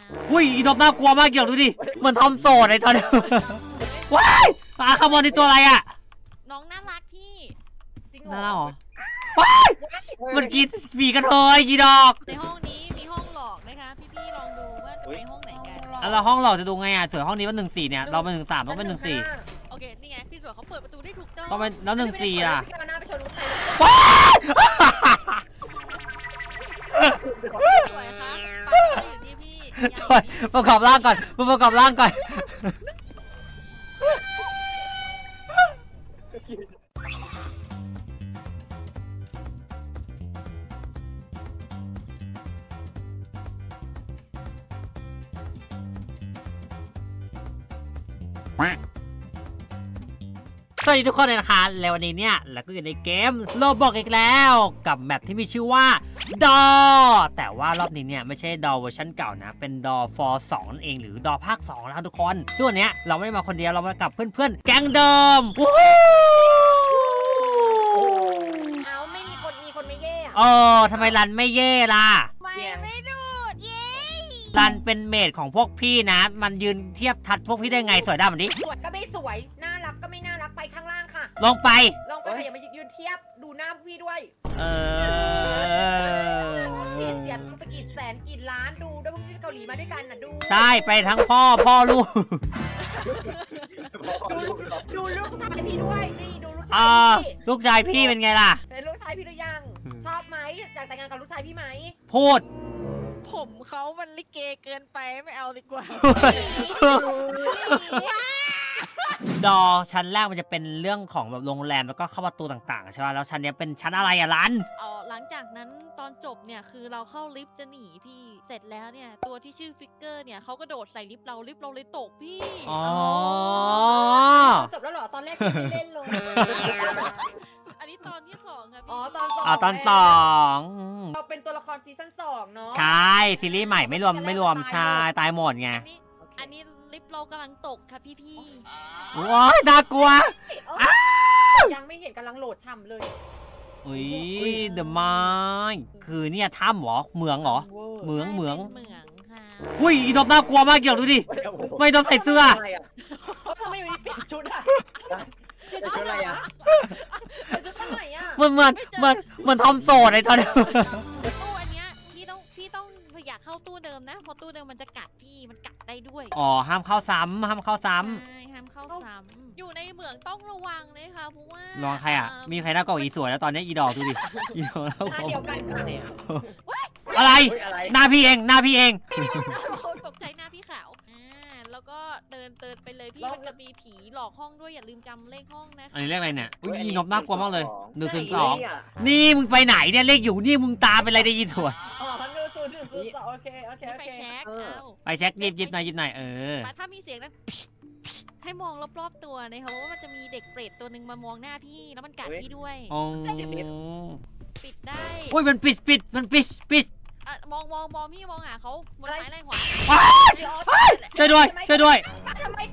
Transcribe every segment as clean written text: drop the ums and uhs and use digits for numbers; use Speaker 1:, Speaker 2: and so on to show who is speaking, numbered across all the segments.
Speaker 1: อุ้ยอีนกน่ากลัวมากเกี่ยวดูดิเหมือนทอมโสดไอ้ตอนนี้ว้ายขโมยในตัวอะไรอ่ะ
Speaker 2: น้องน่ารักพี่
Speaker 3: จริง
Speaker 1: น่ารักเหรอว้ายมันกินผีกันเลยยีดอก
Speaker 2: ในห้องนี้มีห้องหลอกนะคะพี่ลองดูว่าจะไปห้องไหนกัน
Speaker 1: แล้วห้องหลอกจะดูไงอ่ะส่วนห้องนี้ว่า14เนี่ยเราเป็น13ต้องเป็น14
Speaker 2: โอเคนี่ไงพี่สวยเขาเปิดประตูได้ถูกต้อง
Speaker 1: เป็นแล้ว14ล่ะ
Speaker 2: สวยครับไปอยู่ที่พี่
Speaker 1: ประกอบร่างก่อนประกอบร่างก่อนสวัสดีทุกคนเลยนะคะแล้ววันนี้เนี่ยเราก็อยู่ในเกมโรบอกอีกแล้วกับแมปที่มีชื่อว่าดอแต่ว่ารอบนี้เนี่ยไม่ใช่ดอเวอร์ชันเก่านะเป็นดอฟอร์2นั่นเองหรือดอภาค2นะครับทุกคนส่วนเนี้ยเราไม่ได้มาคนเดียวเรามากับเพื่อนๆแก๊งเดิม
Speaker 3: เอาไม่มีคนไม่เย่
Speaker 1: ทำไมรันไม่เย่ล่ะ
Speaker 2: ไม่ดูดเย่
Speaker 1: รันเป็นเมดของพวกพี่นะมันยืนเทียบทัดพวกพี่ได้ไงสวยด้ามันดิ
Speaker 3: สวยก็ไม่สวยน่ารักก็ไม่น่ารักไปข้างล่างค่ะ
Speaker 1: ลงไป
Speaker 3: อย่ามายืนเทียบดูหน้าพี่ด้วยเสียงไปกี่แสนกี่ล้านดูด้วยพวกพี่เกาหลีมาด้วยกันน่ะดู
Speaker 1: ใช่ไปทั้งพ่อลูก
Speaker 3: ดูลูกชายพี่ด้วยนี่ดูลูกชายพี่
Speaker 1: ลูกชายพี่เป็นไงล่ะ
Speaker 3: เป็นลูกชายพี่หรือยังชอบไหมอยากแต่งงานกับลูกชายพี่ไหม
Speaker 1: พูด
Speaker 2: ผมเขามันลิเกเกินไปไม่เอาดีกว่า
Speaker 1: ดอชั้นแรกมันจะเป็นเรื่องของแบบโรงแรมแล้วก็เข้าประตูต่างๆใช่ไหมแล้วชั้นนี้เป็นชั้นอะไรอะรัน
Speaker 2: หลังจากนั้นตอนจบเนี่ยคือเราเข้าลิฟต์จะหนีพี่เสร็จแล้วเนี่ยตัวที่ชื่อฟิกเกอร์เนี่ยเขาก็โดดใส่ลิฟต์เราเลยตกพี่
Speaker 3: จบแล้วเหรอตอนแรกไม่เล่นเลย
Speaker 2: อันนี้ตอนที่2ครับ
Speaker 3: ตอน
Speaker 1: 2
Speaker 3: เราเป็นตัวละครซีซั่น2เนาะ
Speaker 1: ใช่ซีรีส์ใหม่ไม่รวมใช่ตายหมดไง
Speaker 2: อันนี้ลิฟต์เรากำลังตกค่ะพี่
Speaker 1: ว้ายน่ากลัว
Speaker 3: ยังไม่เห็นกำลังโหลดฉ่ำเลย
Speaker 1: อุ้ยเดอะมายคือเนี่ยถ้ำเหรอเหมืองเหรอเหมือง
Speaker 2: ค่ะ
Speaker 1: อุ้ยอีนกน่ากลัวมากเกี่ยวดูดิไม่ต้องใส่เสื้อ
Speaker 3: ทำไมอยู่ดีเปลี่ยนชุดอะ
Speaker 4: ชุดอะไรอะ
Speaker 3: ชุดไหนอะ
Speaker 1: มันทอมโสดไอ้ตอนนี้
Speaker 2: ตู้อันเนี้ยพี่ต้องอยากเข้าตู้เดิมนะเพราะตู้เดิมมันจะกัดพี่มันกัดได้ด้วย
Speaker 1: ห้ามเข้าซ้ำ
Speaker 2: ใช่ห้ามเข้าซ้ำอยู่ในเหมืองต้องระวังนะคะเพราะว่า
Speaker 1: ระวังใครอ่ะมีใครน่ากลัวอีสวยแล้วตอนนี้อีดอกดูดิอีดอกแล้ว
Speaker 3: เดียวกัน
Speaker 1: อะไรหน้าพี่เอง
Speaker 2: ตกใจหน้าพี่ขาวแล้วก็เดินไปเลยพี่มันจะมีผีหลอกห้องด้วยอย่าลืมจำเลขห้องนะ
Speaker 1: อันนี้เลขอะไรเนี่ยอุ้ยอีนกน่ากลัวมากเลย102นี่มึงไปไหนเนี่ยเลขอยู่นี่มึงตาเป็นอะไรได้ยินถั่ว
Speaker 3: โอเค
Speaker 2: ไปเช็ค
Speaker 1: หยิบหน่อย
Speaker 2: ถ้ามีเสียงนะให้มองรอบๆตัวนะคะว่ามันจะมีเด็กเปรตตัวหนึ่งมามองหน้าพี่แล้วมันกัดพี่ด้วยปิดได้
Speaker 1: อุ้ยมันปิด
Speaker 2: มองพี่มองหาเขาบนซ้ายไล่ขวา
Speaker 1: ช่วยด้วย
Speaker 3: ทำไม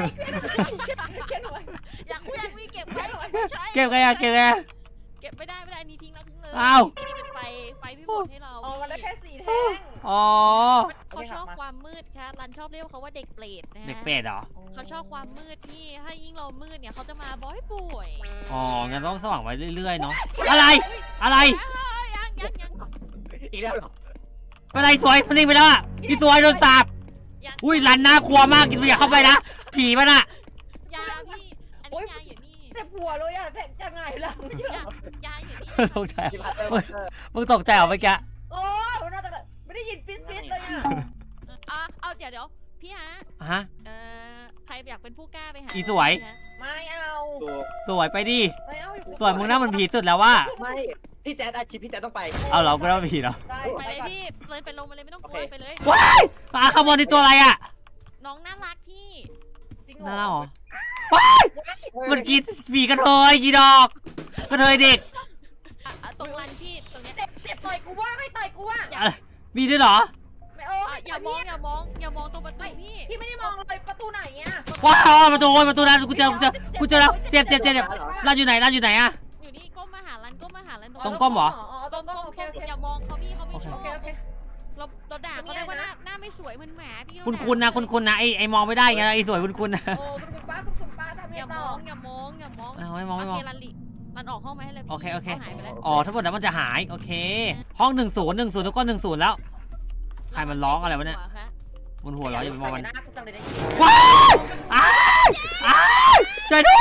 Speaker 2: อยากคุยพี่เก็บไว้
Speaker 1: เก็บไง
Speaker 2: เก็บไม่ได้นี่ทิ้งแล้วเลย
Speaker 1: อ้าว
Speaker 2: ไฟพี่บดให้เรา
Speaker 3: มันได้แค่4แท่ง
Speaker 2: เขาชอบความมืดค่ะรันชอบเรียกเขาว่าเด็กเปรตนะ
Speaker 1: เด็กเปรตเหรอ
Speaker 2: เขาชอบความมืดพี่ถ้ายิ่งเรามืดเนี่ยเขาจะมาบ่อย
Speaker 1: งั้นต้องสว่างไว้เรื่อยๆเนาะอะไร
Speaker 2: ยัง
Speaker 4: อีกแล้วหรอ
Speaker 1: อะไรสวยมันนิ่งไปแล้วอ่ะอีสวยโดนสาบอุ้ยรันน่ากลัวมากกินตัวอย่าเข้าไปนะผีมันอ่ะ
Speaker 2: ยาพี่อันนี้ยาอยู่นี่
Speaker 3: เจ็บหัวเลยอ่ะจะไงล่ะ
Speaker 2: ยาอยู่นี่
Speaker 1: ตกใจมึงตกใจเหรอเมื่อกี้
Speaker 3: โอ้น่าจะไม่ได้ยินปิ๊ดเลย
Speaker 2: อ่ะเอาเดี๋ยวพี่
Speaker 1: ฮะ
Speaker 2: ใครอยากเป็นผู้กล้าไปหา
Speaker 1: อีสวย
Speaker 3: ไม่เอา
Speaker 1: สวยไปดิสวยมึงหน้ามันผีสุดแล้วว่า
Speaker 4: ไม่พี่แจ๊ดอาชีพพี่แจ๊ดต้องไป
Speaker 1: เอาเราก็ต้องผีเหรอ
Speaker 2: ไปเลยพี่เลยไปลงมาเลยไม่ต้องกลัวไปเลย
Speaker 1: ว้ายขโมยในตัวอะไรอ่ะ
Speaker 2: น้องน่ารักพี่
Speaker 1: น่ารักเหรอว้ายมันกินผีกระเทยยีดอกกระเทยเด็ก
Speaker 2: ตรงรันพี่ตรงนี้
Speaker 3: เจ็บต่อยกูว่าให้ต่อยกูว่า
Speaker 1: มีด้วยเหรอ
Speaker 2: อย่ามองตรงประตู
Speaker 3: พี่ไม่ได้มองเลยประตูไหนอ่ะ
Speaker 1: ว้าวประตูนั้นกูเจอแล้วเจ็บร้านอยู่ไหนอ่ะ
Speaker 2: อยู่นี่ก้มมาหารัน
Speaker 1: ตรงก้มเหรอ
Speaker 3: ตรงก้ม
Speaker 2: อย่ามองเขาพี่
Speaker 3: โอเค
Speaker 2: รเราด่าเขาเลยว่าหน้าไม่สวยเหมือนหมาพี่
Speaker 1: คุณนะไอมองไม่ได้ไงไอสวยคุณนะ
Speaker 3: โอ้คุณป้าทำยังไง
Speaker 2: อย่า
Speaker 3: ต่
Speaker 2: ม
Speaker 3: อ
Speaker 2: องอย่ามองอย่ามอง
Speaker 1: ไม่มองไม่มอง
Speaker 2: มันออกห้องมาให้เลย
Speaker 1: โอเค
Speaker 2: หายไปแล้ว
Speaker 1: อ๋อทั้งหมดแล้วมันจะหายโอเคห้อง10ทุกคน10แล้วใครมันร้องอะไรวะเนี่ยบนหัวเราอย่าไปมองมันว้าวช่วยด้วย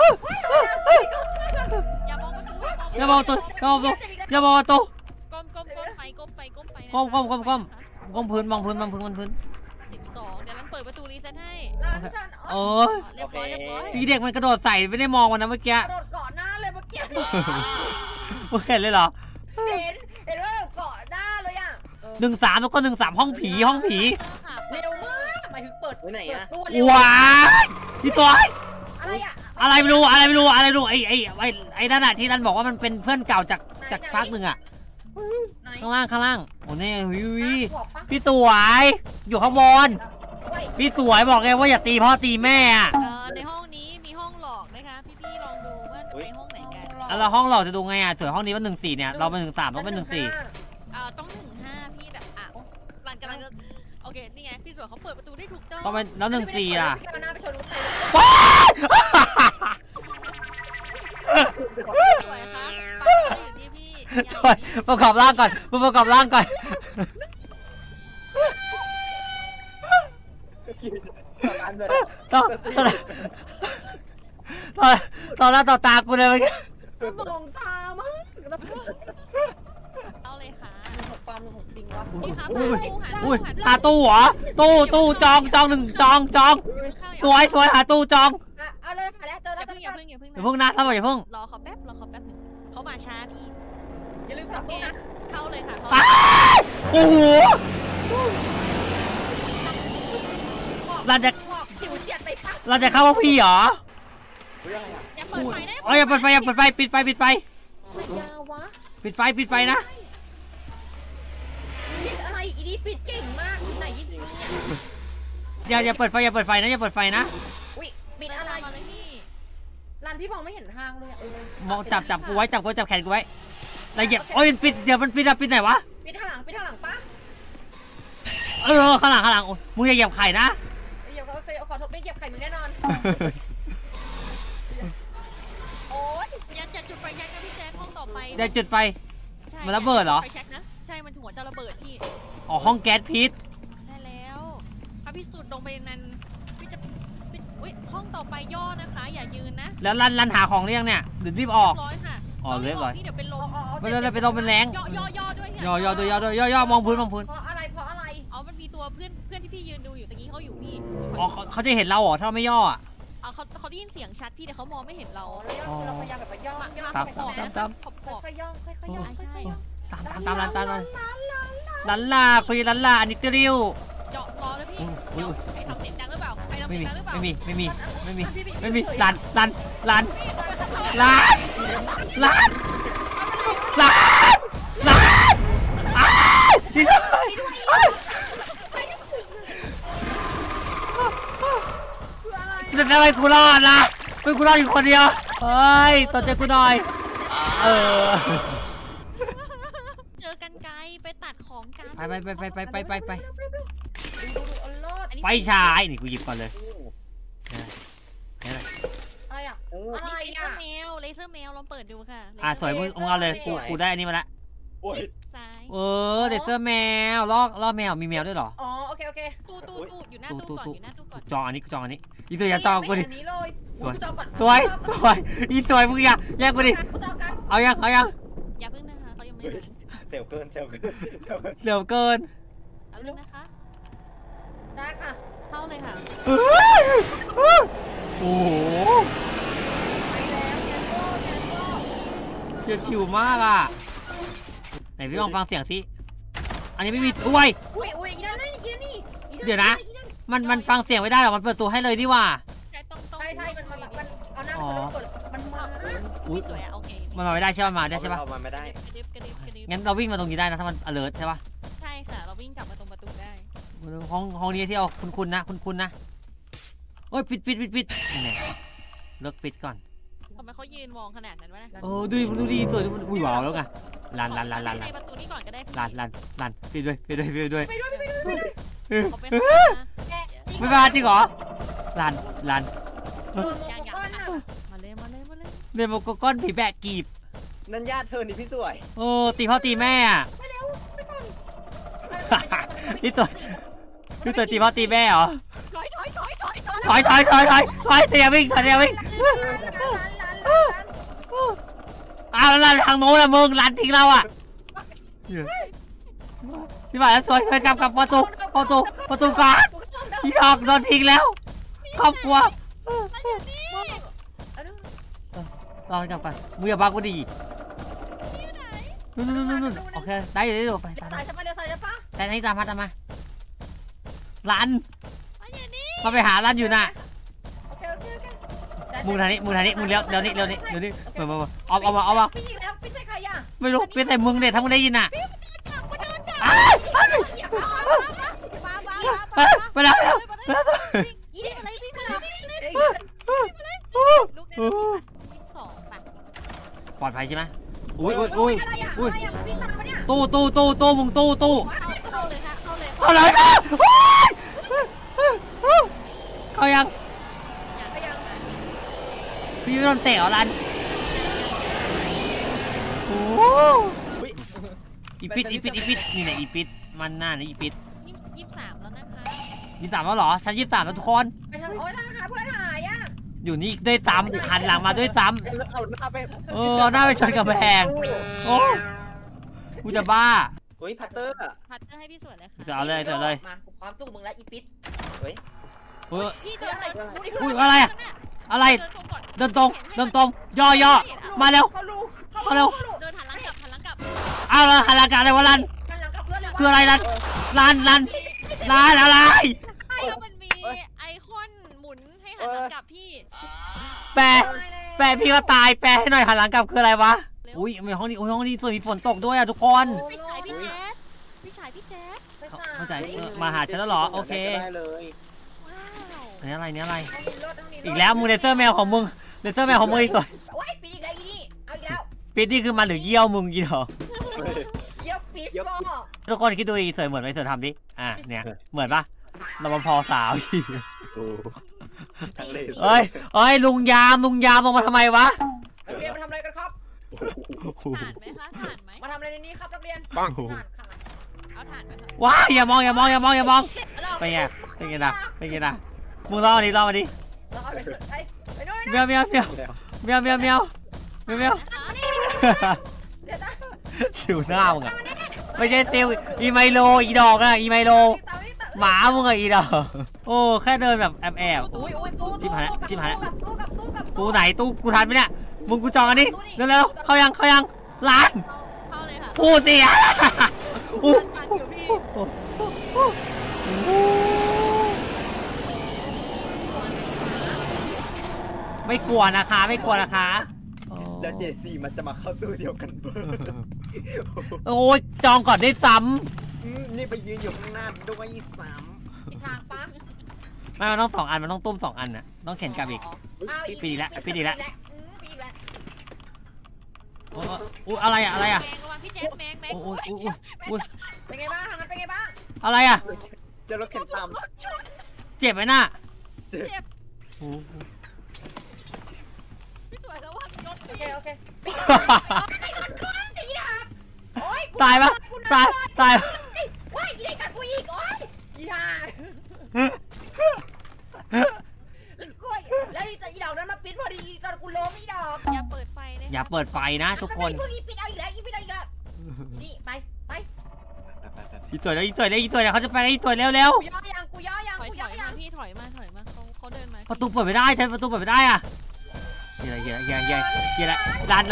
Speaker 2: อย่ามองประตู
Speaker 1: อย่ามองตัวอย่ามองตัวอย่ามองตัว
Speaker 2: ก้มไปก้มไป
Speaker 1: ก้มพื้นมองพื้น12
Speaker 2: เดี๋ยวนั้นเปิดประตูรีเซ็ตให้
Speaker 1: โอ้ย
Speaker 2: เรียบร้อย
Speaker 1: พี่เด็กมันกระโดดใส่ไม่ได้มองมันนะเมื่อกี้
Speaker 3: กระโดดเกาะหน้าเลยเมื่อกี้
Speaker 1: เห็นเลยเหรอ
Speaker 3: เห็นว่าเกาะหน้าเลยอ่ะ
Speaker 1: 13แล้วก็13ห้องผี
Speaker 3: เร็วมากหมายถึงเปิด
Speaker 4: ไว้ไหนอะ
Speaker 3: ตัวเร็ว
Speaker 1: ว้ายพี่ตัว
Speaker 3: อะไรอ่ะ
Speaker 1: อะไรไม่รู้ไอ้นั่นอะที่นั่นบอกว่ามันเป็นเพื่อนเก่าจากภาคหนึ่งอะข้างล่างโอ้นี่พี่สวยอยู่ข้างบนพี่สวยบอกไงว่าอย่าตีพ่อตีแม่อะ
Speaker 2: ในห้องนี้มีห้องหลอกนะคะพี่ลองดูว่าจะไปห้องไหนกัน
Speaker 1: แล้วห้องเราจะดูไงอะส่วนห้องนี้ว่า14เนี่ยเราเป็น13ต้องเป็น14
Speaker 2: ต้อง15พี่แต่หลังกำลังจะโอเคนี่ไงพี่สวยเขาเปิดประตูได้ถูกต้อง
Speaker 1: ต้องเป็นแล้ว14ล่ะ
Speaker 2: สวยครับอยู่ที่พี่
Speaker 1: ประกอบร่างก่อนตอนหน้าต่อตากูเลยเมื่อกี้
Speaker 3: สมองชามาก
Speaker 2: เอาเลยค่ะ
Speaker 3: ความของจริงวะ
Speaker 2: พี่ครับ
Speaker 1: หาตู้เหรอตู้จอง1จองสวยหาตู้จอง
Speaker 3: เอาเลยหาแล้วเจอแล้ว
Speaker 2: อย่าเพิ่ง
Speaker 1: อย่าเพิ่งนะถ้าบอกอย่าเพิ่ง
Speaker 2: รอเขาแป๊บนึงเขามาช้าพี่
Speaker 3: อย่าลืมสับตู้นะ
Speaker 2: เข้าเลยค่ะ
Speaker 1: โอ้โหเราจะเข้าห้องพี่เหรอ
Speaker 2: อย่าเปิดไฟได้
Speaker 1: อย่าเปิดไฟปิดไฟ
Speaker 3: ยาวะ
Speaker 1: ปิดไฟนะ
Speaker 3: ปิดอะไรอีนี่ปิดเก่งมากไหนยิ่งเนี่ย
Speaker 1: อย่าเปิดไฟนะอย่าเปิดไฟนะ
Speaker 3: อุ้ยปิดอะไรรันพี่มองไม่เห็นทางเลย
Speaker 1: มองจับกูไว้จับแขนกูไว้แล้วเหยียบโอ้ยปิดเดี๋ยวมันปิดไหนวะ
Speaker 3: ปิดทางหลังป้า
Speaker 1: ข้างหลังโอ้ยมึงอย่าเหยียบไข่นะ
Speaker 3: เดี๋ยวเคยขอโทษไม่เหยียบไข่มึงแน่นอนโอ๊ย
Speaker 2: ยันจะจุดไฟแช็กนะพี่แจ๊คห้องต่อไป
Speaker 1: จะจุดไฟมันระเบิดเหรอ
Speaker 2: ไฟแช็กนะใช่มันหัวจะระเบิดพี่
Speaker 1: อ๋อห้องแก๊สพิษ
Speaker 2: ได้แล้วถ้าพี่สุดลงไปนั้นพี่จะห้องต่อไปย่อนะคะอย่ายืนนะ
Speaker 1: แล้วรันหาของหรือยังเนี่ยหรือรีบออก
Speaker 2: ร้อยค่ะ
Speaker 1: เรียบร้อย
Speaker 2: พี่เดี๋ยวเป็นลม
Speaker 1: ไม่เลยเป็นลมเป็นแรง
Speaker 2: ย่อด้วย
Speaker 1: ย่อมองพื้น
Speaker 3: เพราะอะไร
Speaker 2: อ๋อมันมีตัวเพื่อนที่พี่ยืนดูอยู่ตะกี้เขาอยู่พี่
Speaker 1: อ๋อเขาจะเห็นเราเหรอถ้าเราไม่ย่ออ่ะ
Speaker 2: เขาได้ยินเสียงชัดพี่แต่เขามองไม่เห็นเรา
Speaker 3: เราพยายามแบบย่อ
Speaker 1: ตาม
Speaker 3: ค่อยย่อง
Speaker 2: ใช่
Speaker 1: ตามลันลาคุยลันลาอันนี้ติริว
Speaker 2: เจาะรอแล้วพี่ใครทำเสียงดังหรือเปล่าใครทำ
Speaker 1: ไม่
Speaker 2: เสียงดังหรือเปล่า
Speaker 1: มีลันดีเลยจะทำไมกูรอดล่ะไม่กูรอดอยู่คนเดียวเฮ้ยต่อใจกูหน่อย
Speaker 2: เจอกันไกลไปตัดของกัน
Speaker 1: ไปไฟฉายนี่กูหยิบก่อนเลย
Speaker 2: เลเซอร์แมวลองเปิดดูค่ะ
Speaker 1: สวยมึงเอาเลยกูได้อันนี้มาละเลเซอร์แมวล่อแมวมีแมวด้วยเหรอ
Speaker 3: อ๋อโอเค
Speaker 2: ตู้อยู่หน้าตู้ก่อน
Speaker 1: จองอันนี้อีตัวอย่าจองกูดิ
Speaker 3: สวย
Speaker 1: อีสวยมึงอย่าแย่งกูดิเอายัง
Speaker 2: อย่าเพิ่งนะคะเขายังไม่
Speaker 4: เซลเกิน
Speaker 1: เร็วเกิน
Speaker 2: เอาเรื่องนะคะ
Speaker 3: ได้ค่ะ
Speaker 2: เข้าเลยค่ะ
Speaker 1: โอ้โหเฉียดฉิวมากอ่ะไหนพี่ลองฟังเสียงสิอันนี้ไม่มีอุ้ยเดี๋ยวนะมันฟังเสียงไม่ได้หรอมันเปิดตัวให้เลยดิว่า
Speaker 3: ใช่มันเอาหน้ามันมา
Speaker 2: อุ้ยสวยโอเค
Speaker 1: มันมาไม่ได้ใช่ป่ะมาได้ใช่ป่ะ
Speaker 4: มาไม่ได้
Speaker 1: งั้นเราวิ่งมาตรงนี้ได้นะถ้ามัน alert ใช่ป่ะ
Speaker 2: ใช่ค่ะเราวิ่งกลับมาตรงประตูได้
Speaker 1: ห้องนี้ที่เอาคุณนะโอ้ยปิดนี่เลิกปิดก่อน
Speaker 2: ทำไมเขายืนมองขนาดนั้นวะนะ
Speaker 1: ดูดีสวยดูอุ้ยว้าวแล้วไงลัน
Speaker 2: ในประตูนี้ก่อนก็ได้พี่
Speaker 1: ลันไปด้วย
Speaker 2: เอาไปข้างหน้านะ
Speaker 1: ไม่มาจริงเหรอลัน
Speaker 3: ยัง
Speaker 2: มาเลย
Speaker 1: เนโมโกก้อนผีแบกกีบ
Speaker 4: นั่นญาติเธอนี่พี่สวย
Speaker 1: โอ้ตีพ่อตีแม่อะนี่ตัวตีพ่อตีแม่เหรอ
Speaker 2: ถอย
Speaker 1: เตียวิ่งอ้าวลันทางโน้นละมึงลันทิ้งเราอ่ะที่บ้านสวยเคยกลับประตูก่อนพี่ดอกโดนทิ้งแล้วครอบครัวรอกลับกันมือบ้ากูดีนู่นโอเคได้อยู่ไปตาม
Speaker 3: สายจะมาเร็วสายจะปะ
Speaker 1: แต่นี่ตามมาลันมาไปหาลันอยู่น่ะ
Speaker 3: โอเค
Speaker 1: มึงทางนี้มึงเลี้ยวนี่มาเอามา
Speaker 3: พี่ยิงแล้วพี่ใช่ใครอ่ะ
Speaker 1: ไม่รู้เป็นแต่มึงเนี่ยถ้ามึงได้ยินน่ะมาแล้ว
Speaker 3: ยิงอะไรพี่สาว
Speaker 2: ลูกเดิน2 ป่ะ
Speaker 1: ปลอดภัยใช่ไหมอุ้ย
Speaker 3: อะไรอ่ะพี่ตามมาเนี่ย
Speaker 1: ตู้มึงตู้
Speaker 2: เข้าเลยค่ะ
Speaker 1: เอาเลยนะเขายัง
Speaker 2: อยากไปยังมานี่
Speaker 1: พี่โดนเตะเหรอลันโอ้อีปิดนี่ไหนอีปิดมันหน้านี่อีปิด
Speaker 2: 23แล้วนะคะ
Speaker 1: 23แล้วเหรอฉัน23แล้วทุกคน
Speaker 3: ไปทำโอ๊ยทหารเพื่อนหายอ่ะ
Speaker 1: อยู่นี่ด้วยซ้ำหันหลังมาด้วยซ้ำ
Speaker 4: เอาหน้าไป
Speaker 1: หน้าไปชนกับแพงโอ้กูจะบ้า
Speaker 4: อุ้ยพัตเตอร์
Speaker 2: พัดเตอร์ให้พี่สวยเลยค่ะ
Speaker 1: จะเอาเลย
Speaker 3: มากูพร้อมสู้มึงแล้วอีปิด
Speaker 2: พี่เดินเลย
Speaker 1: อุ้ยอะไรเดินตรงย่อมาเร็ว
Speaker 3: เขารู้
Speaker 1: มาเร็ว
Speaker 2: เดินหันหลังกลับ
Speaker 1: เอาละหันหลังกันอะไรวะลัน
Speaker 3: หันหลังกับเพื่อนเลย
Speaker 1: คืออะไรลันอะไร
Speaker 2: แล้วมันมีไอคอนหมุนให้หันหลังกลับพี่
Speaker 1: แปรพี่ก็ตายแปรให้หน่อยหันหลังกลับคืออะไรวะอุ้ยห้องนี้สวยมีฝนตกด้วยอะทุกคน
Speaker 2: พี่ชายพี่แจ๊ด
Speaker 1: เข้าใจมาหาฉันแล้วเหรอโอเค
Speaker 4: ได้เลย
Speaker 2: ว้าว
Speaker 1: นี่อะไรอีกแล้วมึงเลเซอร์แมวของมึงอีกตัว
Speaker 3: โอ้ยปิดอีกแล้วอีนี่เอาอีกแล้ว
Speaker 1: ปิดนี่คือมันหรือเยี่ยวมึงกี่เหรอ
Speaker 3: เยี่ยมปิดบอ
Speaker 1: ทุกคนคิดดูดิสวยเหมือนไหมสวยทำดิเนี่ยเหมือนปะรปภสาว
Speaker 4: ทั้งเลส
Speaker 1: เอ้ยลุงยามลงมาทำไมวะ
Speaker 3: นักเรียนมาทำอะไรกันครับ
Speaker 2: ถ่านไหมคะถ่านไหม
Speaker 3: มาทำอะไรในนี้ครับนักเรียน
Speaker 4: ปัง
Speaker 3: ถ่านค่ะ
Speaker 2: เอาถ่านไหมคะ
Speaker 1: ว้าอย่ามองไปไงนะมึงล่อมาดิ
Speaker 3: เราเอาไปด้วยนะ
Speaker 1: เมียวสิวหน้ามึงอะไม่ใช่ติวอีไมโลอีดอกอะอีไมโลหมามึงอะอีดอกโอ้แค่เดินแบบแอบ
Speaker 3: อุ้ยตู้
Speaker 1: ตู้ไหนตู้กูทันไหมเนี่ยมึงกูจองอันนี้เร็วเข้ายังร้าน
Speaker 2: เข้าเลยค่ะ
Speaker 1: พูดสิอะ
Speaker 2: ทันอยู่พี่
Speaker 1: ไม่กลัวนะคะ
Speaker 4: แล้วเจซี่มันจะมาเข้าตู้เดียวกันเบอร์
Speaker 1: โอ้ยจองก่อนได้ซ้
Speaker 4: นี่ไปยืนอยู่ข้างหน้าด้วย3
Speaker 3: อีกทางปะ
Speaker 1: ำไม่มันต้อง2 อันมันต้องตุ้ม2 อันน่ะต้องเข็นกลับอีก ปีละ โอ้อะไรอะ
Speaker 2: แมงระวังพี่แจ๊ดแมง
Speaker 1: โอ้ย
Speaker 3: เป็นไงบ้างทางนั้นเป็นไงบ้าง
Speaker 1: อะไรอะ
Speaker 4: จะรถเข็นตาม
Speaker 1: เจ็บไหมน่ะ
Speaker 4: เจ็บ
Speaker 2: พี่สวยระวังรถ
Speaker 3: โอเค
Speaker 1: ตายปะตาย
Speaker 3: ว้ายอีเด็กกัดกูอีกโอ้ยอีห่าแล้วอีดอกนั้นมาปิดพอดีตอนกูล้มอีดอก
Speaker 2: อย่าเปิดไฟนะ
Speaker 1: อย่าเปิดไฟนะทุกคน
Speaker 3: พวกอีปิดเอาอีกแล้วนี่ไป
Speaker 1: อีสวยแล้วเขาจะไปอีสวยเร็ว
Speaker 3: กูย่อยัง
Speaker 2: ถอยมาพี่ถอยมาเขาเดินมา
Speaker 1: ประตูเปิดไม่ได้ใช่ประตูเปิดไม่ได้อะเฮียละร้าน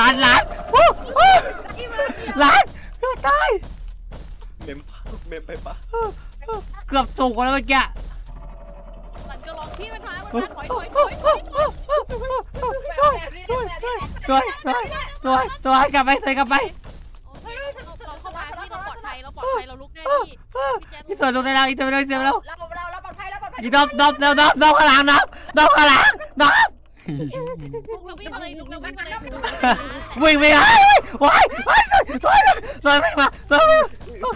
Speaker 1: เกือบตาย
Speaker 4: เมมไปปะ
Speaker 1: เกือบถูกแล้วเมื่อกี้
Speaker 2: มันก็ร้องพี่มันมาถอย
Speaker 1: ตัวให้กลับไปโอเคเรา
Speaker 2: เข้ามาพี่เราปลอดภัยเราลุกได้พี่
Speaker 1: อีสวยลงได้แล้วอีสวยแล้ว
Speaker 3: เราปลอดภัย
Speaker 1: อีดอบเร็วข้างหลัง
Speaker 2: ลุกแล้ววิ่งมาเลยลุกแล้ววิ่งมาเลย
Speaker 1: วิ่งไม่ได้ว้ายลอยไม่มาลอยไม่มา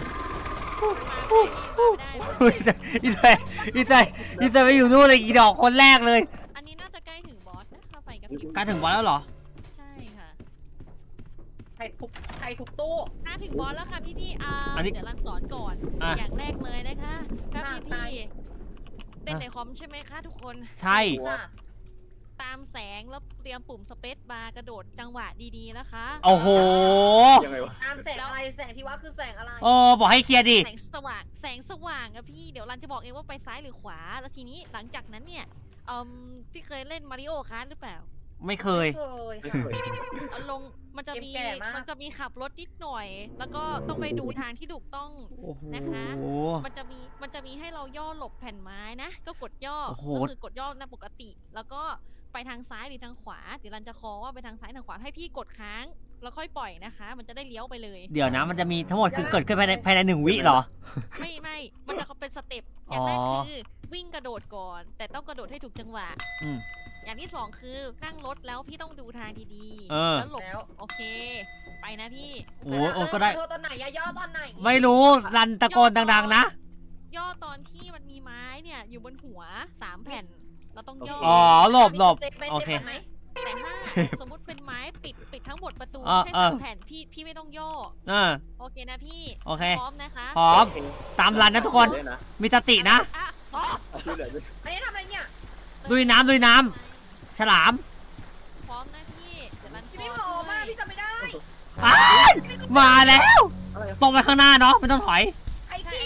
Speaker 1: อีเตยไปอยู่นู่นเลยอีดอกคนแรกเลย
Speaker 2: อันนี้น่าจะใกล้ถึงบอสนะคะไฟกับ
Speaker 1: ใกล้ถึงบอสแล้วเหรอ
Speaker 2: ใช่ค่ะ
Speaker 3: ใครทุกตู้
Speaker 2: น่าถึงบอสแล้วค่ะพี่เดี๋ยวรันสอนก่อนอย่างแรกเลยนะคะถ้าพี่เต้นในคอมใช่ไหมคะทุกคน
Speaker 1: ใช่
Speaker 2: ตามแสงแล้วเตรียมปุ่มสเปซบาร์กระโดดจังหวะดีๆนะคะ
Speaker 1: โอ้โห
Speaker 4: ยังไงวะ
Speaker 3: ตามแสงอะไรแสงที่ว่าคือแสงอะไร
Speaker 1: บอกให้เคลียร์ดิ
Speaker 2: แสงสว่างอะพี่เดี๋ยวรันจะบอกเองว่าไปซ้ายหรือขวาแล้วทีนี้หลังจากนั้นเนี่ยพี่เคยเล่นมาริโอคาร์ทหรือเปล่า
Speaker 1: ไม่เคย
Speaker 2: ลงมันจะมีขับรถนิดหน่อยแล้วก็ต้องไปดูทางที่ถูกต้องนะคะมันจะมีให้เราย่อหลบแผ่นไม้นะก็กดย่อก็คือกดย่อหน้าปกติแล้วก็ไปทางซ้ายหรือทางขวาเดี๋ยวรันจะคอว่าไปทางซ้ายทางขวาให้พี่กดค้างแล้วค่อยปล่อยนะคะมันจะได้เลี้ยวไปเลย
Speaker 1: เดี๋ยวนะมันจะมีทั้งหมดคือเกิดขึ้นภายใน1 วิเหรอ
Speaker 2: ไม่มันจะเป็นสเต็ปอย่างแรกคือวิ่งกระโดดก่อนแต่ต้องกระโดดให้ถูกจังหวะอย่างที่2คือนั่งรถแล้วพี่ต้องดูทางดีๆแล้วหลบโอเคไปนะพี่
Speaker 1: โอ้ก็ได้
Speaker 3: ตอนไหนย่อตอนไหน
Speaker 1: ไม่รู้รันตะโกนดังๆนะ
Speaker 2: ย่อตอนที่มันมีไม้เนี่ยอยู่บนหัว3 แผ่นเราต้องย่อ
Speaker 1: หลบโอเค
Speaker 2: แต่ถ้าสมมติเป็นไม้ปิดทั้งหมดประตูแค่3 แผ่นพี่ไม่ต้องย่อโอเคนะพี่พร้อมนะคะ
Speaker 1: พร้อมตามรันนะทุกคนมีสตินะ
Speaker 3: อันนี้ทำอะไรเนี่ย
Speaker 1: ลุยน้ำฉลาม
Speaker 2: พร้อมนะพี่เดี๋ยวรัน
Speaker 3: พี่พร้อมมากพี่จำไม่ได้
Speaker 1: มาแล้วตรงไปข้างหน้าเนาะไม่ต้องถอย
Speaker 3: ไอ้ขี้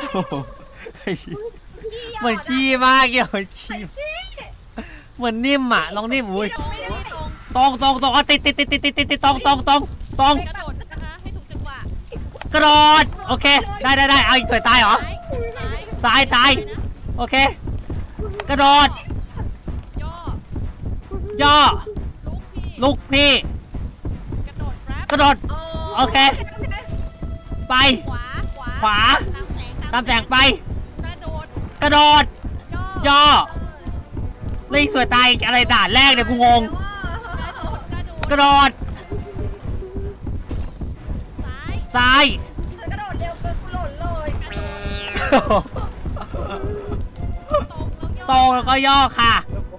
Speaker 1: เหมือนขี้มากเหมือนขี้เหมือนนิ่มอ่ะลองนิ่มอุ้ยตรงติดตรง
Speaker 2: กระโดดนะคะให้ถูกจังหวะ
Speaker 1: กระโดดโอเคได้เอาอีกตัวตายเหรอตายโอเคกระโดดย่อลุกพี่กระโดดโอเคไปขวาตามแสงไปกระโดดย่อนี่ตัวตายอะไรด่านแรกเนี่ยกูงงกระโดดซ้าย
Speaker 3: กระโดดเร็วเกินกูหล่นเลย
Speaker 1: ตรงแล้วก็ย่อค่ะ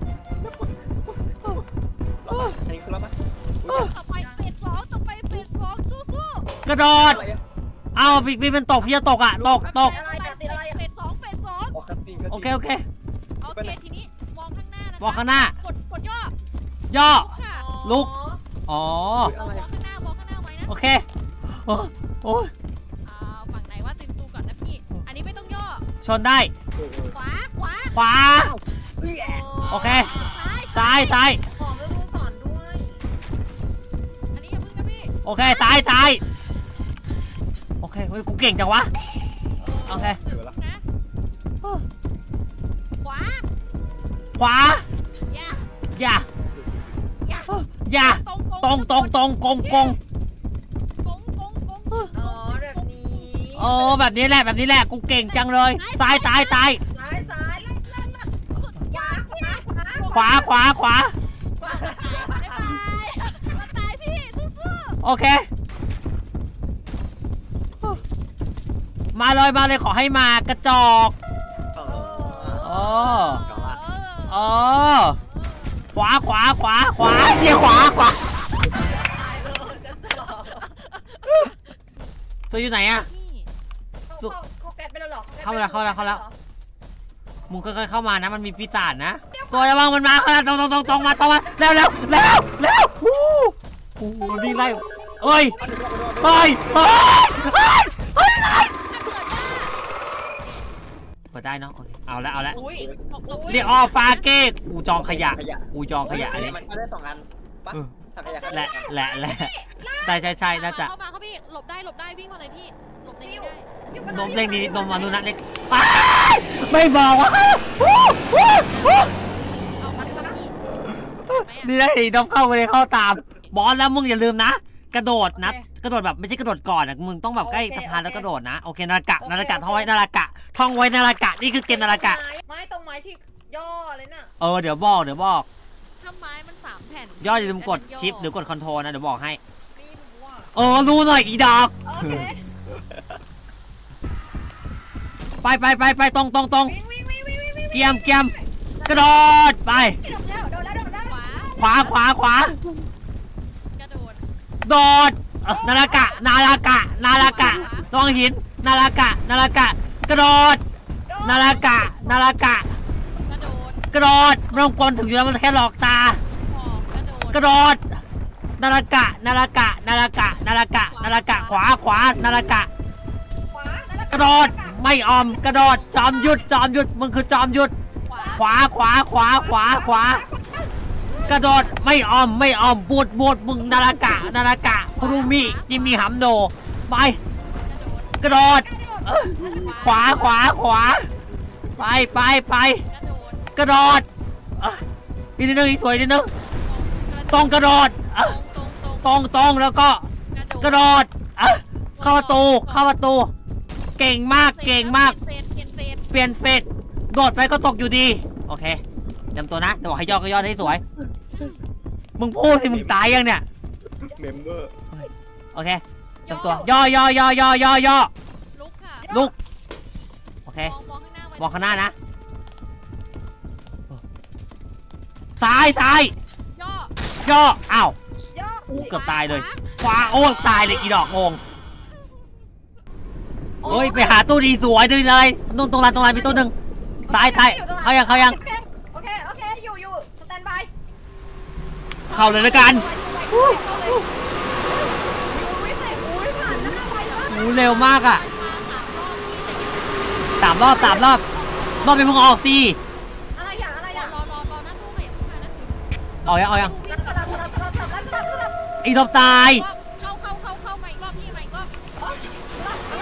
Speaker 2: ต่อไปเฟส 2สู้
Speaker 1: กระโดดเอาพี่มันตกพี่จะตกอ่ะตก
Speaker 2: เฟส 2
Speaker 1: โอเค
Speaker 2: ทีนี้มองข้างหน้านะ
Speaker 1: มองข้างหน้าก
Speaker 2: ดย่อ
Speaker 1: ลุก
Speaker 2: มองข้างหน้าไว้นะ
Speaker 1: โอเคโอ้
Speaker 2: ฝั่งไหนว่าตึงตูก่อนนะพี่อันนี้ไม่ต้องย่อ
Speaker 1: ชนได้ขวาโอเคซ้าย
Speaker 3: ของไม่รู้สอนด้วย
Speaker 2: อันนี้อย่าพึ่งนะพี่
Speaker 1: โอเคซ้ายโอเคกูเก่งจังวะโอเคขวาอย่าตรงแบบนี้แหละกูเก่งจังเลยซ้ายขวา
Speaker 2: ตายพี่สู้
Speaker 1: โอเคมาเลยขอให้มากระจอกขวาเชี่ยขวาตัวอยู่ไหนอะ
Speaker 3: เขาแกะไปแล้วหรอ
Speaker 1: เข้าแล้วมึงค่อยๆเข้ามานะมันมีปีศาจนะตัวระวังมันมาตรงมาแล้วดีไล่เอ้ยเปิดได้เนาะเอาละเรียกฟาเก้กูจองขยะอันนี้
Speaker 4: มันก็ได้2 อันปะ
Speaker 1: แหละใช่น่าจะ
Speaker 2: เข้ามาเขาพี่หลบได้วิ่งมาเลยพี่หลบได้
Speaker 1: นมเล็กนี้นมอนุนัทเล็กไม่บอกว่านี่ได้นมเข้าไปเลยเข้าตามบอสแล้วมึงอย่าลืมนะกระโดดแบบไม่ใช่กระโดดก่อนนะมึงต้องแบบใกล้สะพานแล้วกระโดดนะโอเคนาฬิกะท่องไว้นาฬิกะนี่คือเกมนาฬิกะ
Speaker 3: ไม้ตรงไม้ที่ย่อเลยน่ะ
Speaker 1: เดี๋ยวบอก
Speaker 2: ถ้าไม้
Speaker 1: ย่ออย่าลืมกดชิปหรือกดคอนโทรลนะเดี๋ยวบอกให้
Speaker 3: นี่หนูอ่ะ
Speaker 1: รู้หน่อยอีดอก
Speaker 3: โอเค
Speaker 1: ไปตรง
Speaker 3: วิ่ง
Speaker 1: เกียมกระโดดไป
Speaker 3: โดนแล้ว
Speaker 2: ขวา
Speaker 1: ขวา
Speaker 2: กระโดด
Speaker 1: โดดนาฬกะลองหินนาฬกะกระโดดนาฬกะ
Speaker 2: กระโดด
Speaker 1: ไม่ต้องกลนถึงอยู่แล้วมันแค่หลอกตา
Speaker 2: ออกกระโดด
Speaker 1: กระโดดนาฬกะขวานาฬกะ
Speaker 3: ขวาก
Speaker 1: ระโดดไม่ออมกระโดดจอมหยุดมึงคือจอมหยุด
Speaker 2: ขวา
Speaker 1: ขวากระโดดไม่ออมบูดมึงนาฬกะคุรุมิจิมมี่ฮัมโดไปกระโดดขวาไปกระโดดอีกนิดนึงอีกสวยนิดนึงตรงกระโดดตรงแล้วก็กระโดดเข้าประตูเก่งมากเปลี่ยนเฟสโดดไปก็ตกอยู่ดีโอเคจำตัวนะแต่บอกให้ย่อก็ย่อให้สวยมึงพูดสิมึงตายยังเนี่ย
Speaker 4: เมมเบอร์
Speaker 1: โอเคจำตัวย่อ
Speaker 2: ลุกค่ะ
Speaker 1: ลุกโอเค
Speaker 2: มองข้างหน้าไว้
Speaker 1: มองข้างหน้านะซ้าย
Speaker 2: ย่อ
Speaker 1: อ้าว
Speaker 3: ย่อ
Speaker 1: เกือบตายเลยขวาโอ้ตายเลยอีดอกงงเฮ้ยไปหาตู้ดีสวยดึงเลยนู่นตรงร้านมีตู้หนึ่งซ้ายเขายัง
Speaker 3: โอเคอยู่สแตนบาย
Speaker 1: เข้าเลยแล้วกัน
Speaker 3: อุ้ยผ่านหน้าไวมาก
Speaker 1: หูเร็วมากอ่ะ
Speaker 2: มา3 รอบพี่แต่ยัง
Speaker 1: 3 รอบเป็นมึงออกสิ
Speaker 3: อะไรอย่าง
Speaker 2: รอหน้าตู้ใหม่ขึ้นมานะ
Speaker 1: เอายัง
Speaker 3: สลับ
Speaker 1: อีรอบตาย
Speaker 2: เข้าใหม่อีกรอบพี่ใหม่อีกรอบ
Speaker 3: อะไร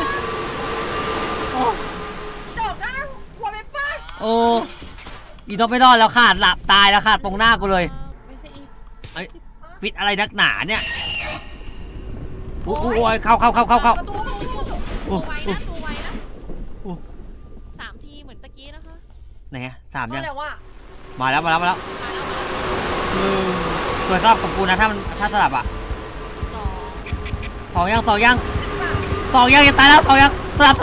Speaker 3: จบนะหัวไปป้า
Speaker 1: โอ้อีรอบไม่รอดแล้วขาดหลับตายแล้วขาดตรงหน้ากูเลย
Speaker 3: ไม่ใช่อี
Speaker 1: ปิดอะไรนักหนาเนี่ยโอ้ยเข้า
Speaker 3: ประตู
Speaker 2: ตัวไวนะ
Speaker 1: โอ้
Speaker 2: 3 ทีเหมือนตะกี้นะคะ
Speaker 1: ไหนอะ3ยัง
Speaker 3: แล้วว่า
Speaker 1: มาแล้ว
Speaker 2: มาแล้ว
Speaker 1: สวยครับกับกูนะถ้าสลับอ่ะ
Speaker 2: 2
Speaker 1: 2ยังจะตายแล้ว2ยังสลับ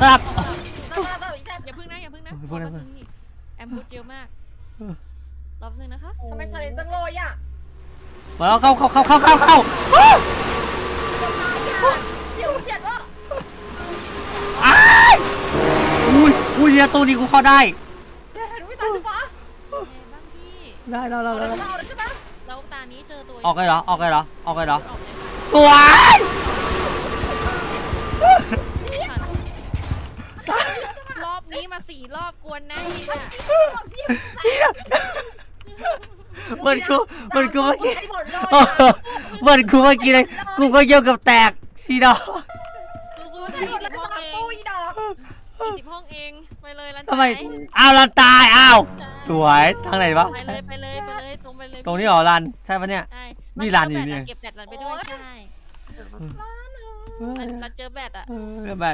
Speaker 2: อย่าพึ่งนะ
Speaker 1: พูดนะ
Speaker 2: แอมพูดเยอะมากรอบนึงนะคะ
Speaker 3: ทำไมชาเลนจังเลยอ่ะ
Speaker 1: มาแล้วเข้า
Speaker 3: เดี๋ยวเฉียดว่า
Speaker 1: อุ้ยเนี่ยตู้นี้กูเข้าได้
Speaker 3: เจ๊เห็นวิตาสิฟ้า
Speaker 2: บ้างพี่
Speaker 1: ได้
Speaker 3: เอาเลยใช่ไหม
Speaker 2: แล้วตานี้เจอตัว
Speaker 1: ออกเลยเหรอ
Speaker 2: ออกเลยค่ะ
Speaker 1: สวย
Speaker 2: รอบนี้มา4 รอบกวนนะอีกอ่ะ
Speaker 1: มันกูเมื่อกี้เลยกูก็เยี่ยวกับแตกชีดอ
Speaker 2: สู้ๆ
Speaker 3: ใช่
Speaker 2: สี่
Speaker 3: หมดแล้ว
Speaker 2: สิบ
Speaker 3: ก็
Speaker 2: ห้อง
Speaker 3: สาม
Speaker 2: เอ
Speaker 3: ตู้
Speaker 2: ง
Speaker 3: อีดอก
Speaker 2: 40 ห้องเองไปเลยลัน
Speaker 1: ทำไม
Speaker 2: ใจ
Speaker 1: อ้าวรันตายอ้าวสวยทางไหนวะ
Speaker 2: ไปเลยตรงไปเลย
Speaker 1: ตรงนี้เหรอรันใช่ปะเนี่ย
Speaker 2: ใช่
Speaker 1: นี่รันอยู่นี่
Speaker 2: เก็บแบตรันไปด้วยใช่รันเจอแบตอ่ะ
Speaker 1: แบบ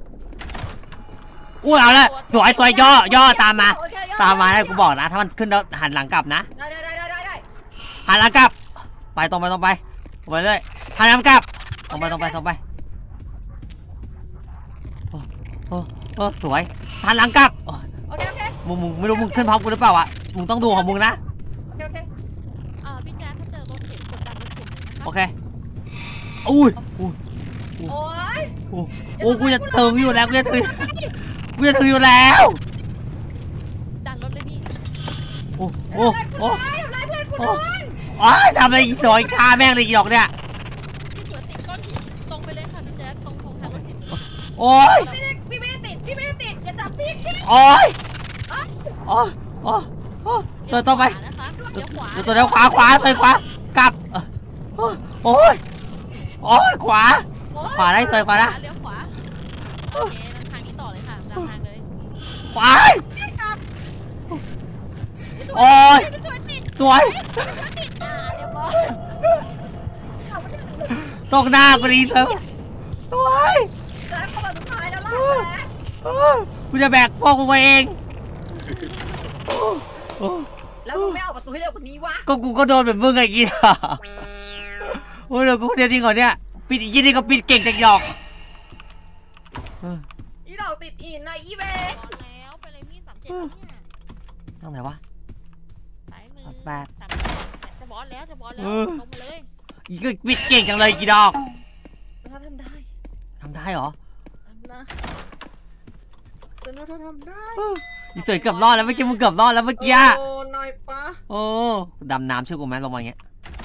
Speaker 1: อุ้ยเอาละสวยย่อตามมา
Speaker 3: โอเค
Speaker 1: ตามมาให้กูบอกนะถ้ามันขึ้นแล้วหันหลังกลับนะ
Speaker 3: ได้
Speaker 1: หันหลังกลับไปตรงไปเลยหันหลังกลับตรงไปสวยหันหลังกลับ
Speaker 3: โอเค
Speaker 1: มึงไม่รู้มึงขึ้นพร้อมกูหรือเปล่าอ่ะมึงต้องดูของมึงนะ
Speaker 2: พี่แจ๊คถ้าเจอรถเข็นกดดันรถเข็นนะคะ
Speaker 1: โอเคอุ้ย
Speaker 3: โอ้ย
Speaker 1: กูจะถึงอยู่แล้วกูจะถึงอยู่แล้ว
Speaker 2: ดันรถเลยพี่
Speaker 1: โอ้
Speaker 3: ทำไรเพื่อนกูโดน
Speaker 1: ทำอะไรอีกสอยคาแม่งเลยอีดอกเนี่ย
Speaker 2: พี่เสือติดก้อนหินตรงไปเลยค่ะพี่แจ๊คตรงทางรถเข็น
Speaker 1: โอ้ย
Speaker 3: พี่ไม่ได้ติดอย่าจับพี่
Speaker 1: โอ้ยตัวต่อไป
Speaker 2: นะคะเดี๋ยวขวา
Speaker 1: ตัวเลี้ยวขวาเลยขวากลับโอ้ยขวาได้เลยขวานะ
Speaker 2: เลี้ยวขวาโอเคทางนี้ต่อเลยค่ะตามทางเลย
Speaker 1: ขวาโอ้ยสวย
Speaker 2: ติดเรียบร้อย
Speaker 1: ตกหน้ากูดีเลยสวย
Speaker 3: แล้วเข้ามาสุดท้ายแล้วล่ะ
Speaker 1: กูจะแบกพวกกูไปเอง
Speaker 3: แล้วมึงไม่เอาประตูให้เร็วกว่านี้วะ
Speaker 1: ก็กูก็โดนแบบมึงไงกี้โอ้ยเดี๋ยวกูเดียวจริงเหรอเนี่ยปิดอีกยี่นี่ก็ปิดเก่งจังหยอก
Speaker 3: อีดอกติดอินนะอีเบ
Speaker 2: แล้วไปเลยมีด37เนี่ย
Speaker 1: ทางไหนวะ
Speaker 2: สายมือ
Speaker 1: แปด
Speaker 2: จะบอสแล้วลงมาเลย
Speaker 1: อีก็ปิดเก่งจังเลยกี่ดอก
Speaker 3: ถ้าทำได้
Speaker 1: ทำได้เหรอ
Speaker 3: ทำได้ฉันว่าถ้าทำได้
Speaker 1: อีเสยเกือบรอดแล้วเมื่อกี้มึงเกือบรอดแล้วเมื่อกี้
Speaker 3: โอ้หน่อยปะ
Speaker 1: โอ้ดำน้ำช่วยกูไหมลงมาอย่างเงี้ย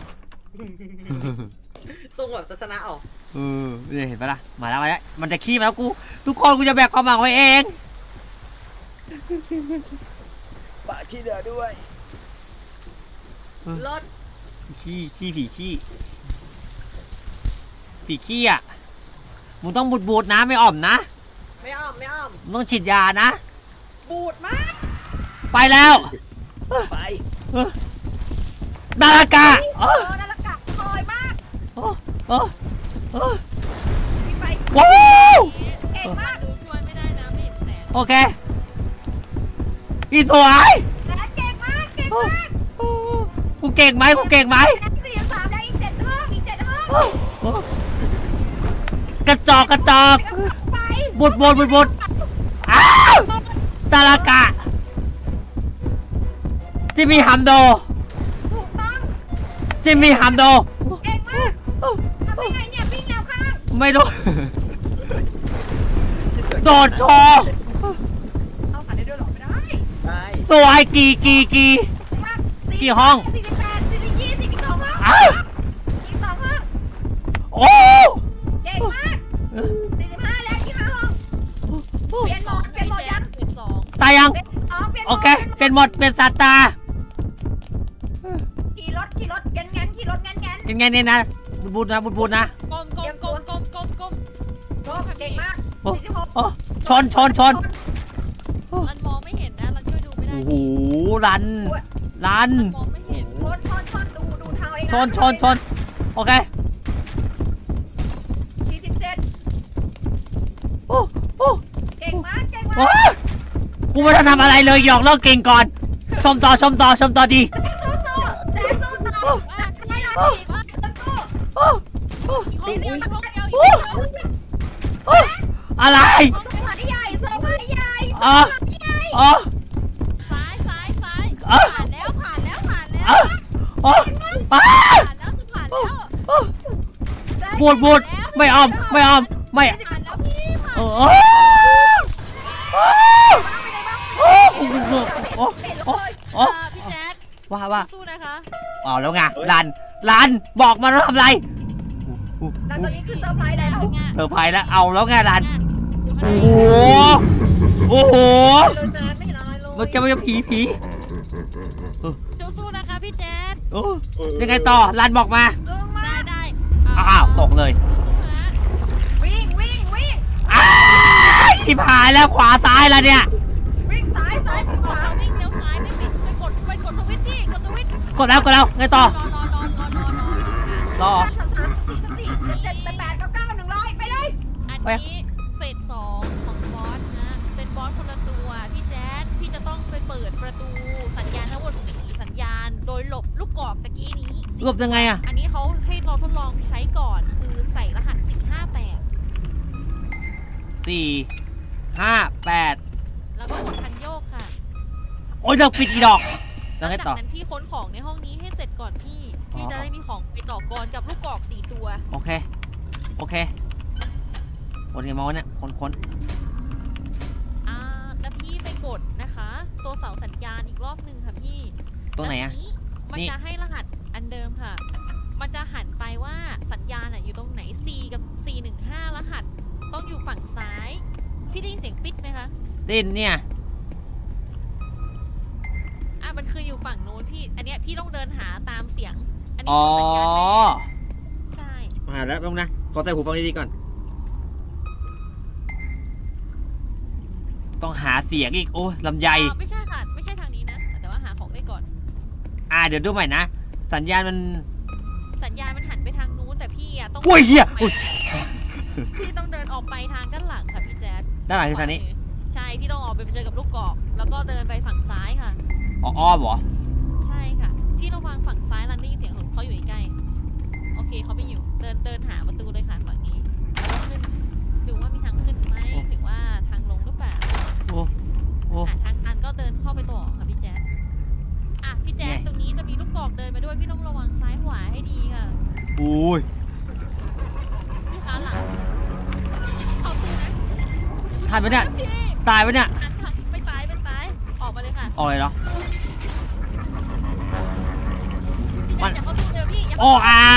Speaker 3: ส่งแบบจะชนะออก
Speaker 1: เนี่ยเห็นปะล่ะมาแล้วมันจะขี้มาแล้วกูทุกคนกูจะแบกความหวังไว้เอง
Speaker 4: ปะขี้เดือด้วย
Speaker 3: รถ
Speaker 1: ขี้ผีขี้อ่ะมึงต้องบูดนะไม่อ่อมนะ
Speaker 3: ไม่อ้อม
Speaker 1: มึงต้องฉีดยานะ
Speaker 3: บูดมาก
Speaker 1: ไปแล้ว
Speaker 4: ไป
Speaker 1: ดารากะ
Speaker 3: นาฬิกาคอยมากพี่ไป
Speaker 1: ว้าว
Speaker 3: เก่งมาก
Speaker 2: ดูช่วยไม่ได้นะไม่เห็นแสง
Speaker 1: โอเคอีสวย
Speaker 3: แล้เก่งมาก
Speaker 1: กูเก่งไหม
Speaker 3: 4-3แล้วอีก7ห้อง
Speaker 1: กระจอก
Speaker 3: ไป
Speaker 1: บุดอ้าวดารากะจิมมี่ฮัมโด
Speaker 3: ถูกต้อง
Speaker 1: จิมมี่ฮัมโด
Speaker 3: เก่งมากทำยังไงเนี่ยวิ่งแนวข้าง
Speaker 1: ไม่รู้โดดโชว์
Speaker 3: เอาผ่านได้ด้วยหรอไม่ได้
Speaker 4: ไป
Speaker 1: สวยกี่ห้อง
Speaker 3: 48 42อีก2ห้อง
Speaker 1: อ้าว
Speaker 3: อีก2ห้อง
Speaker 1: โอ้
Speaker 3: เก่งมาก45แล้วอีก5ห้องเปลี่ยนหมดยัง
Speaker 2: เป็นสอง
Speaker 1: ตายยัง
Speaker 3: เปลี่ยน2เปลี่ยน
Speaker 1: โอเคเป็นหมดเป็นสัตว์ตา
Speaker 3: ขี่รถงั้นขี่รถงั้น
Speaker 1: ยังไงเนี่ยนะบูดนะ
Speaker 2: ก้ม
Speaker 3: โอ้เก่งมาก46
Speaker 1: โอ้ชน
Speaker 2: มันมองไม่เห็นนะเราช่วยดูไม่ได้
Speaker 1: โอ้โหรัน
Speaker 2: มองไม่เห็น
Speaker 3: ดูเท้าเองนะ
Speaker 1: ชนโอเค
Speaker 3: 47
Speaker 1: โอ้
Speaker 3: เก่งมาก
Speaker 1: โอ้กูไม่ต้องทำอะไรเลยหยอกเลิกเก่งก่อนชมต่อดี
Speaker 3: สู้ต่อไม่ละทีสู้
Speaker 2: อีกห้องเดียว
Speaker 1: อะไร
Speaker 3: ผ่านใหญ่เซอร์ไพรส์ใหญ่
Speaker 1: อ๋อ
Speaker 2: ซ้ายผ่านแล้ว
Speaker 1: ผ่านแล้ว
Speaker 2: ผ่านแล้ว
Speaker 1: บูดไม่ออมไม่
Speaker 2: ผ่านแล้วพี่ผ่านพี่แจ๊ด
Speaker 1: ว่า
Speaker 2: สู้นะคะ
Speaker 1: อ๋อแล้วไงรันบอกมาแล้วทำไร
Speaker 3: หลังจากนี้คือเซอร์ไพรส์แล้ว
Speaker 1: เธอภัยแล้วเอาแล้วไงรัน
Speaker 2: โอ้
Speaker 1: โอ้โห
Speaker 3: เลยนานไม่เห็นอะไรเลย
Speaker 1: มันจะผี
Speaker 2: สู้นะคะพี่แจ๊ด
Speaker 1: ยังไงต่อรันบอกมา
Speaker 3: สู้มาก
Speaker 2: ได้
Speaker 1: อ้าวตกเลย
Speaker 3: วิ่ง
Speaker 1: ชิบหายแล้วขวาซ้ายแล้วเนี่ย
Speaker 3: วิ่งซ้ายข
Speaker 2: ขวาว
Speaker 3: า
Speaker 2: วิ่งเลี้ยวซ้ายไม่ปิดไปกดสวิตช์ดิกดสวิตช์
Speaker 1: กดแล้วไงต่อรอ
Speaker 3: 3 4 7 8 9 100ไปเลย
Speaker 2: อันนี้เฟส2ของบอสนะเป็นบอสคนละตัวพี่แจ๊ดพี่จะต้องไปเปิดประตูสัญญาณทั้งหมด4สัญญาณโดยหลบลูกกอกตะกี้นี้
Speaker 1: หลบยังไงอะ
Speaker 2: อันนี้เขาให้เราทดลองใช้ก่อนคือใส่รหัส458
Speaker 1: 4-5-8
Speaker 2: แล้วก็กดคันโยกค่ะ
Speaker 1: โอ้ยเลิกปิดอีดอกแล้วไง
Speaker 2: จาก
Speaker 1: ต่อ
Speaker 2: นั้นพี่ค้นของในห้องนี้ให้เสร็จก่อนพี่จะได้มีของไปต่อกรกับลูกกอก4ตัว
Speaker 1: โอเคคนยังมองเนี่ยคน
Speaker 2: แล้วพี่ไปกดนะคะ ตัวเสาสัญญาณอีกรอบหนึ่งค่ะพี่
Speaker 1: ตัวไหนอะ
Speaker 2: แล้วมันจะให้รหัสอันเดิมค่ะ มันจะหันไปว่าสัญญาณอยู่ตรงไหน C กับ 415 รหัสต้องอยู่ฝั่งซ้าย พี่ได้ยินเสียงปิดไหมคะ
Speaker 1: ดิ้นเนี่ย
Speaker 2: มันคืออยู่ฝั่งโน้นพี่ อันเนี้ยพี่ต้องเดินหาตามเสียง อันนี้
Speaker 1: อ๋อ
Speaker 2: คือสัญญาณแรกใช่
Speaker 1: มาแล้วลงนะขอใส่หูฟังดีๆก่อนต้องหาเสียงอีกโอ้ลำไย
Speaker 2: ไม่ใช่ค่ะไม่ใช่ทางนี้นะ แต่ว่าหาของได้ก่อน
Speaker 1: เดี๋ยวดูใหม่นะสัญญาณมัน
Speaker 2: หันไปทางนู้นแต่พี่ต้อง
Speaker 1: โอ้ยเหี้ย
Speaker 2: พี่ต้องเดินออกไปทางด้านหลังค่ะพี่แจ๊ด
Speaker 1: ด้านหลังคือทางนี้
Speaker 2: ใช่พี่ต้องออกไปเจอกับลูกกอกแล้วก็เดินไปฝั่งซ้ายค่ะ
Speaker 1: อ้อมเหรอ
Speaker 2: ที่ระวังฝั่งซ้ายรันนี่เสียงของเขาอยู่ใกล้โอเคเขาไม่อยู่เดินหาประตูเลยค่ะฝั่งนี้ขึ้นดูว่ามีทางขึ้นไหมหรือว่าทางลงหรือเปล่าหาทางตันก็เดินเข้าไปต่อค่ะพี่แจ๊คพี่แจ๊คตรงนี้จะมีลูกกอกเดินมาด้วยพี่ต้องระวังซ้ายขวาให้ดีค่ะ
Speaker 1: อุ้ย
Speaker 2: พี่ขาหลังเอาตู้นะ
Speaker 1: ทันไหมเนี่ยตายไหมเนี่ย
Speaker 2: ไม่ตายออกมาเลยค่ะ
Speaker 1: ออกเลยเนาะ
Speaker 2: พี่แจ๊คอย่าเข้าตู้เจอพี่
Speaker 1: โอ้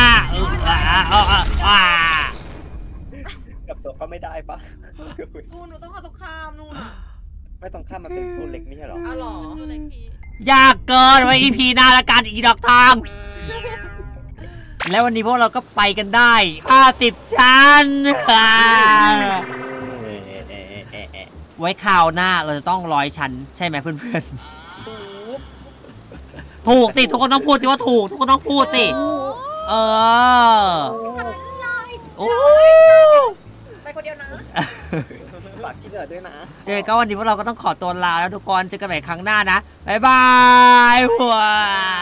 Speaker 4: กับตัวก็ไม่ได้ปะ
Speaker 3: หนูต้องเข้าตรงข้ามนู่น
Speaker 4: ไม่ต้องข้ามมันเป็นตัวเล็กไม่ใช่หรอ
Speaker 3: เอาหรอ
Speaker 2: ตู้เล็กพี่
Speaker 1: ยากเกินไว้ EP หน้าละกันอีดอกทองแล้ววันนี้พวกเราก็ไปกันได้50ชั้นไว้คราวหน้าเราจะต้อง100ชั้นใช่ไหมเพื่อนๆถูกสิทุกคนต้องพูดสิว่าถูกทุกคนต้องพูดสิโอ้
Speaker 3: ไปคนเดียวนะ
Speaker 4: ฝากที่เหลือด้วยนะ
Speaker 1: ก็วันนี้พวกเราก็ต้องขอตัวลาแล้วทุกคนเจอกันใหม่ครั้งหน้านะบ๊ายบาย